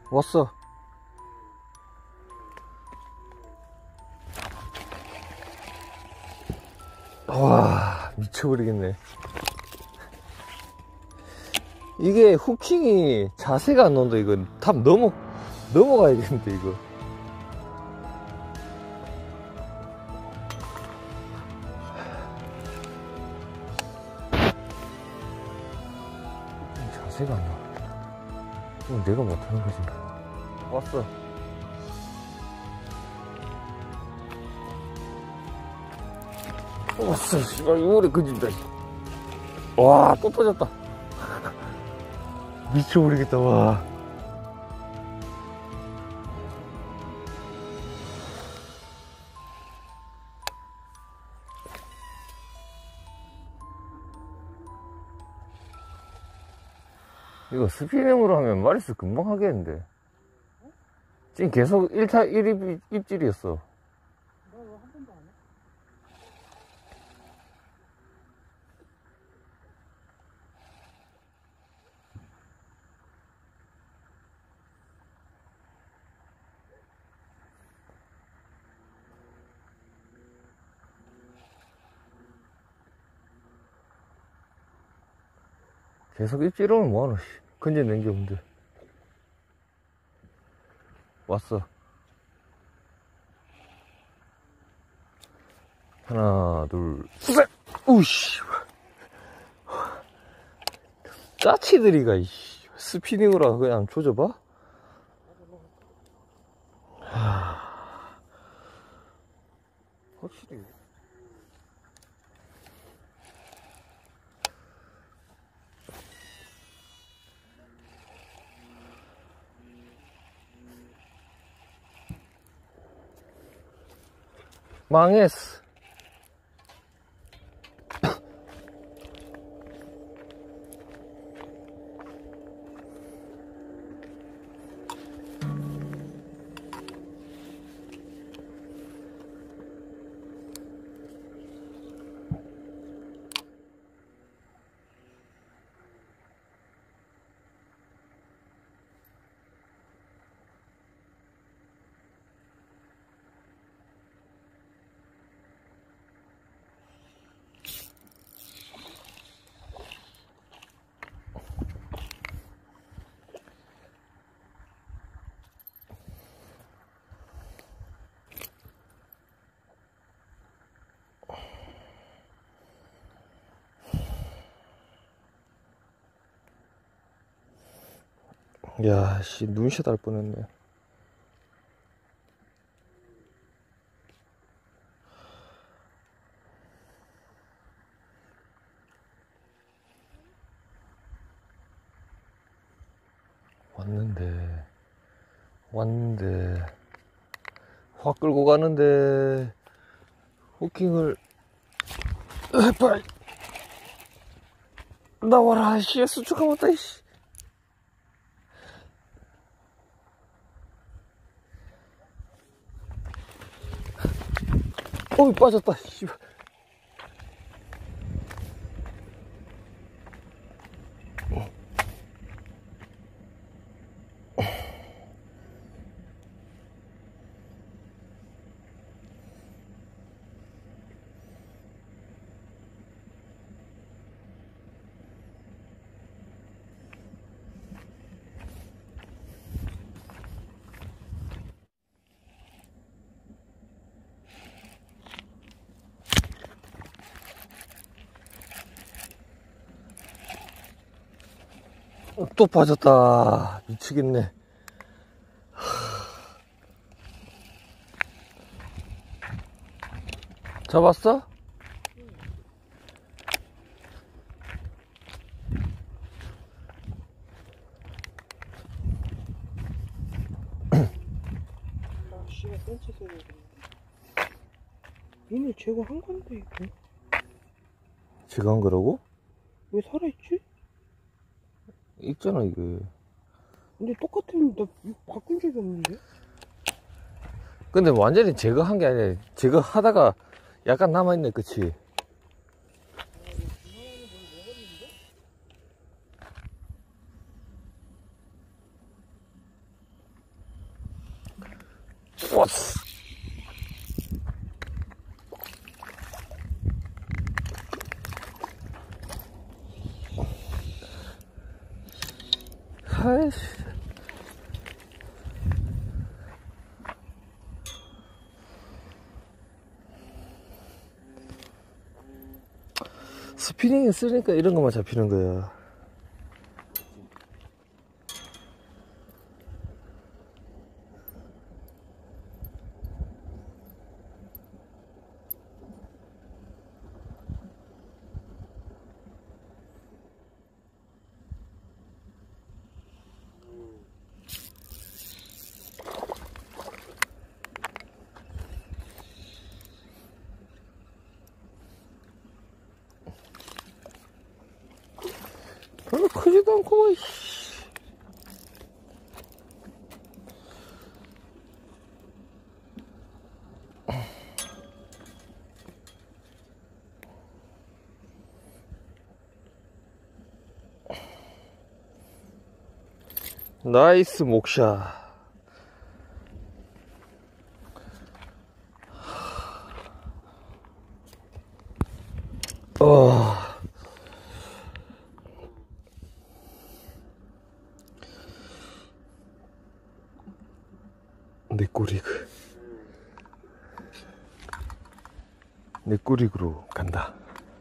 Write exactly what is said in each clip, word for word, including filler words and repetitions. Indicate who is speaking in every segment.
Speaker 1: 왔어. 와, 미쳐버리겠네. 이게 후킹이 자세가 안 나온다. 이거 탑 넘어 넘어가야겠는데 이거. 자세가 안 나와. 이건 내가 못하는 거지. 왔어. 왔어. 씨발 이거래 그진다. 와, 또 터졌다. 미쳐버리겠다. 와. 이거 스피닝으로 하면 마리스 금방 하겠는데. 지금 계속 일 타 일 입 입질이었어. 계속 입질오면 뭐하노. 건져낸 게 없는데. 왔어. 하나 둘 셋. 우씨. 짜치들이가 이씨 스피닝으로 그냥 조져봐. 하... 확실히 망했어. 야, 씨, 눈샷 할 뻔했네. 왔는데, 왔는데, 확 끌고 가는데, 후킹을, 빨리, 나와라, 씨, 수축하면 왔다, 씨. 어이, 빠졌다, 씨. 또 빠졌다. 미치겠네. 잡았어?
Speaker 2: 아, 씨가 센치 써야 되는데. 얘네 제거한 건데, 이거.
Speaker 1: 제가 한 거라고?
Speaker 2: 왜 살아있지?
Speaker 1: 있잖아, 이거.
Speaker 2: 근데 똑같은, 나 이거 바꾼 적이 없는데?
Speaker 1: 근데 완전히 제거한 게 아니라, 제거하다가 약간 남아있네, 그치? 좋았어. 아이씨. 스피닝 쓰니까 이런 것만 잡히는 거야. 별로 크지도 않고, 이씨. 나이스 목샷. 어. 내 꼬리그. 내 꼬리그로 간다.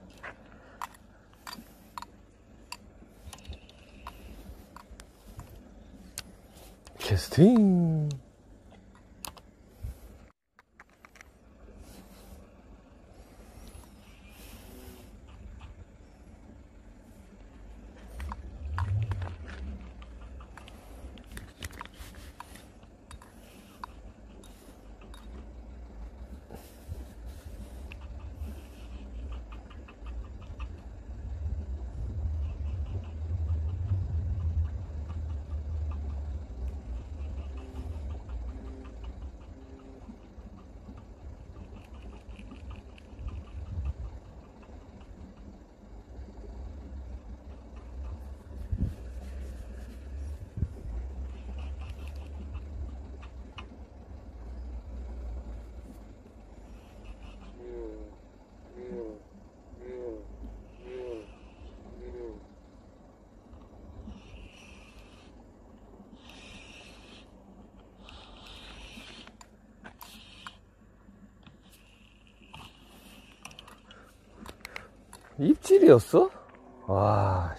Speaker 1: 캐스팅. 입질이었어? 와.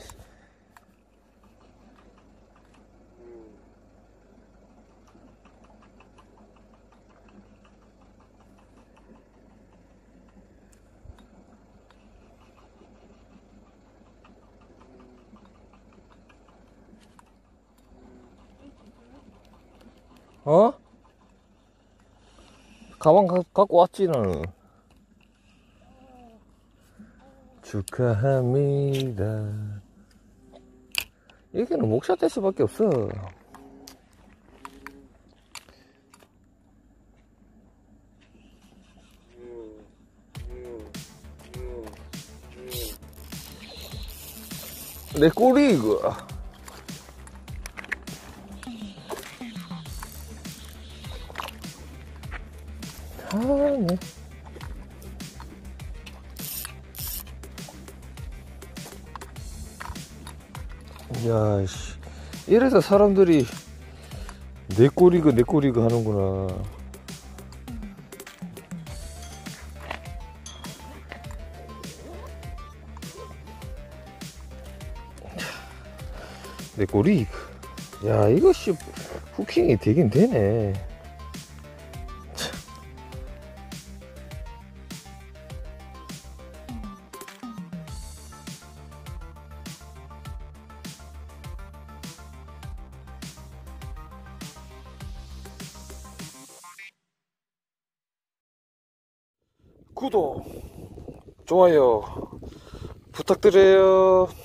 Speaker 1: 어? 가방 가, 갖고 왔지 나는. 축하합니다. 여기는 목샷 될 수밖에 없어. 내 꼬리 이거. 아, 네. 야, 씨. 이래서 사람들이 내 꼬리그, 내 꼬리그 하는구나. 내 꼬리그. 야, 이것이 후킹이 되긴 되네. 구독, 좋아요 부탁드려요.